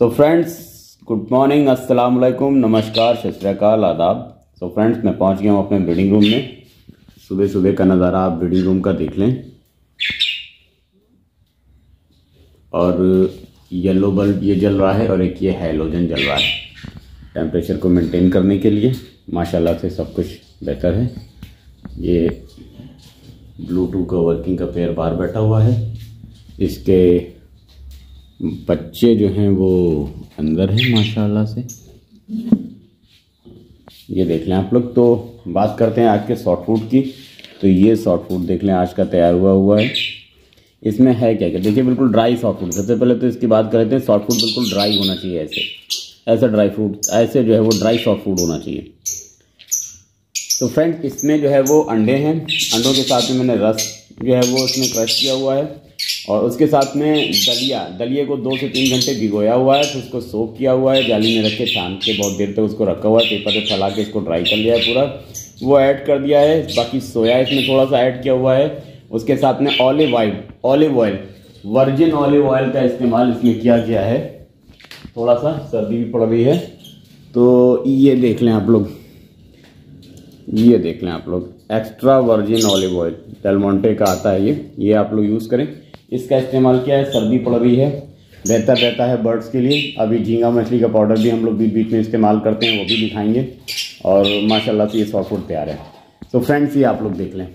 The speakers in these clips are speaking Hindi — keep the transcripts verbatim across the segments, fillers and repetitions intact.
सो फ्रेंड्स, गुड मॉर्निंग, अस्सलाम वालेकुम, नमस्कार, सत श्री अकाल, आदाब। सो फ्रेंड्स, मैं पहुंच गया हूं अपने ब्रीडिंग रूम में। सुबह सुबह का नज़ारा आप ब्रीडिंग रूम का देख लें। और येलो बल्ब ये जल रहा है और एक ये हैलोजन जल रहा है टेम्परेचर को मेंटेन करने के लिए। माशाल्लाह से सब कुछ बेहतर है। ये ब्लूटूथ का वर्किंग का पेयर बाहर बैठा हुआ है। इसके बच्चे जो हैं वो अंदर हैं माशाल्लाह से। ये देख लें आप लोग। तो बात करते हैं आज के सॉफ्ट फूड की। तो ये सॉफ्ट फूड देख लें आज का तैयार हुआ हुआ है। इसमें है क्या क्या देखिए, बिल्कुल ड्राई सॉफ्ट फूड। सबसे पहले तो इसकी बात करते हैं। सॉफ्ट फूड बिल्कुल ड्राई होना चाहिए, ऐसे ऐसा ड्राई फ्रूट, ऐसे जो है वो ड्राई सॉफ्ट फूड होना चाहिए। तो फ्रेंड्स, इसमें जो है वो अंडे हैं। अंडों के साथ में मैंने रस जो है वो इसमें क्रश किया हुआ है और उसके साथ में दलिया दलिए को दो से तीन घंटे भिगोया हुआ है। फिर उसको सोक किया हुआ है, जाली में रख के छान के बहुत देर तक उसको रखा हुआ है। पेपर पे फैला के इसको ड्राई कर लिया है पूरा, वो ऐड कर दिया है। बाकी सोया इसमें थोड़ा सा ऐड किया हुआ है। उसके साथ में olive oil olive oil virgin olive oil का इस्तेमाल इसमें किया गया है। थोड़ा सा सर्दी भी पड़ रही है तो ये देख लें आप लोग, ये देख लें आप लोग, extra virgin olive oil Del Monte का आता है ये ये आप लोग यूज़ करें। इसका इस्तेमाल किया है, सर्दी पड़ रही है, बेहतर रहता है बर्ड्स के लिए। अभी झींगा मछली का पाउडर भी हम लोग बीच बीच में इस्तेमाल करते हैं, वो भी दिखाएंगे। और माशाल्लाह से ये सॉफ्ट फूड तैयार है। तो फ्रेंड्स, ये आप लोग देख लें,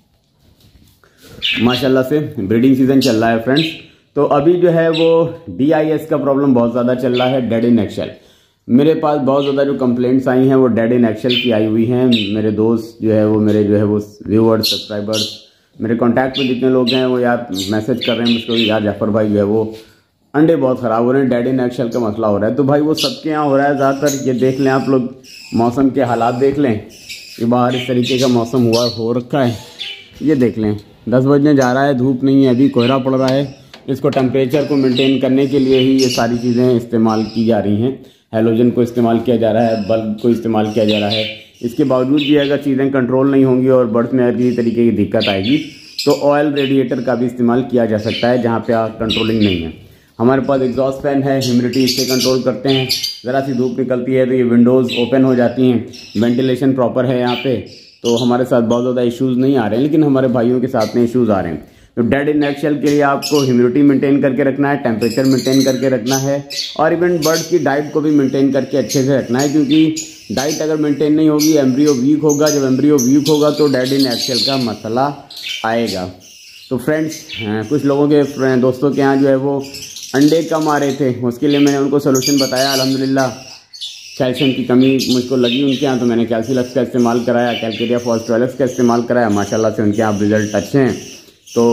माशाल्लाह से ब्रीडिंग सीजन चल रहा है फ्रेंड्स। तो अभी जो है वो डी आई एस का प्रॉब्लम बहुत ज़्यादा चल रहा है, डेड इन एक्शेल। मेरे पास बहुत ज़्यादा जो कंप्लेंट्स आई हैं वो डेड इन एक्शेल की आई हुई हैं। मेरे दोस्त जो है वो मेरे जो है वो व्यूअर्स, सब्सक्राइबर्स, मेरे कांटेक्ट में जितने लोग हैं वो यार मैसेज कर रहे हैं मुझको, यार जाफर भाई जो है वो अंडे बहुत ख़राब हो रहे हैं, डेड इन एक्शेल का मसला हो रहा है। तो भाई वो सबके यहाँ हो रहा है ज़्यादातर। ये देख लें आप लोग, मौसम के हालात देख लें कि बाहर इस तरीके का मौसम हुआ हो रखा है। ये देख लें, दस बजने जा रहा है, धूप नहीं है, अभी कोहरा पड़ रहा है। इसको टेम्परेचर को मेंटेन करने के लिए ही ये सारी चीज़ें इस्तेमाल की जा रही हैं। हैलोजन को इस्तेमाल किया जा रहा है, बल्ब को इस्तेमाल किया जा रहा है। इसके बावजूद भी अगर चीज़ें कंट्रोल नहीं होंगी और बर्ड्स में अगर किसी तरीके की दिक्कत आएगी तो ऑयल रेडिएटर का भी इस्तेमाल किया जा सकता है, जहाँ पे कंट्रोलिंग नहीं है। हमारे पास एग्जॉस्ट फैन है, ह्यूमिडिटी इससे कंट्रोल करते हैं। ज़रा सी धूप निकलती है तो ये विंडोज़ ओपन हो जाती हैं, वेंटिलेशन प्रॉपर है यहाँ पे, तो हमारे साथ बहुत ज़्यादा इश्यूज़ नहीं आ रहे हैं। लेकिन हमारे भाइयों के साथ में इश्यूज़ आ रहे हैं। तो डेड इन एक्शेल के लिए आपको ह्यूमिडिटी मेंटेन करके रखना है, टेम्परेचर मेंटेन करके रखना है और इवन बर्ड्स की डाइट को भी मेंटेन करके अच्छे से रखना है। क्योंकि डाइट अगर मेंटेन नहीं होगी, एम्ब्रियो वीक होगा। जब एम्ब्रियो वीक होगा तो डेड इन एक्शेल का मसला आएगा। तो फ्रेंड्स, कुछ लोगों के दोस्तों के यहाँ जो है वो अंडे कम आ रहे थे, उसके लिए मैंने उनको सोल्यूशन बताया। अल्हम्दुलिल्लाह कैल्शियम की कमी मुझको लगी उनके यहाँ, तो मैंने कैल्सिलक्स का इस्तेमाल कराया, कैल्केरिया फॉस्फोरस का इस्तेमाल कराया। माशाल्लाह से उनके यहाँ रिजल्ट अच्छे हैं, तो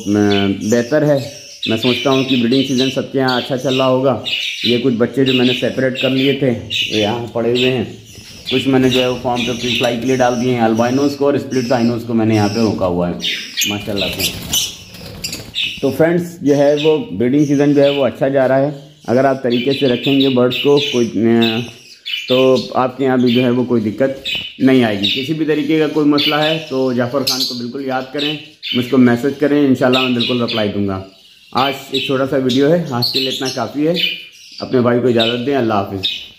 बेहतर है। मैं सोचता हूँ कि ब्रीडिंग सीजन सबके यहाँ अच्छा चल रहा होगा। ये कुछ बच्चे जो मैंने सेपरेट कर लिए थे ये यहाँ पड़े हुए हैं। कुछ मैंने जो है वो फॉर्म पे प्री फ्लाई के लिए डाल दिए हैं। अल्बाइनोस को और स्प्लिट साइनोस को मैंने यहाँ पे रोका हुआ है माशाल्लाह से। तो फ्रेंड्स, जो है वो ब्रीडिंग सीजन जो है वो अच्छा जा रहा है। अगर आप तरीके से रखेंगे बर्ड्स को, कोई तो आपके यहाँ भी जो है वो कोई दिक्कत नहीं आएगी। किसी भी तरीके का कोई मसला है तो जाफ़र खान को बिल्कुल याद करें, मुझको मैसेज करें, इंशाल्लाह मैं बिल्कुल रिप्लाई दूंगा। आज एक छोटा सा वीडियो है, आज के लिए इतना काफ़ी है। अपने भाई को इजाज़त दें। अल्लाह हाफिज़।